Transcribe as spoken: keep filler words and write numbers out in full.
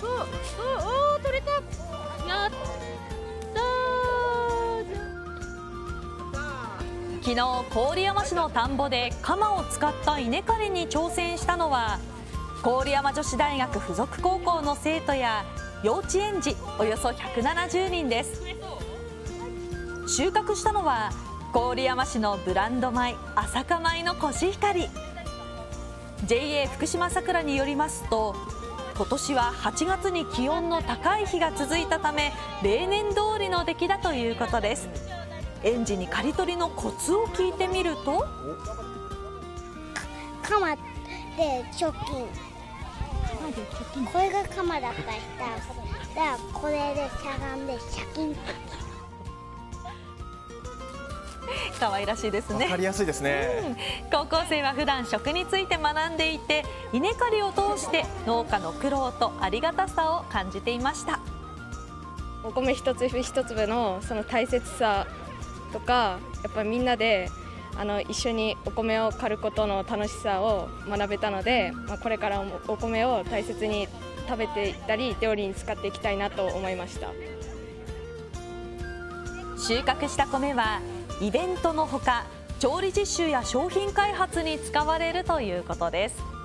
おお取れた。やったー。 昨日郡山市の田んぼで鎌を使った稲刈りに挑戦したのは郡山女子大学附属高校の生徒や幼稚園児およそひゃくななじゅうにんです。収穫したのは郡山市のブランド米朝霞米のコシヒカリ。 ジェイエー 福島さくらによりますと、今年ははちがつに気温の高い日が続いたため例年通りの出来だということです。園児に刈り取りのコツを聞いてみると、 鎌で貯金、これが鎌だったりしたらこれでしゃがんでシャキンと。 可愛らしいですね。 わかりやすいですね。 うん、高校生は普段食について学んでいて、稲刈りを通して農家の苦労とありがたさを感じていました。 お米一粒一粒のその大切さとか、やっぱりみんなであの一緒にお米を刈ることの楽しさを学べたので、まあ、これからもお米を大切に食べていったり料理に使っていきたいなと思いました。 収穫した米はイベントのほか調理実習や商品開発に使われるということです。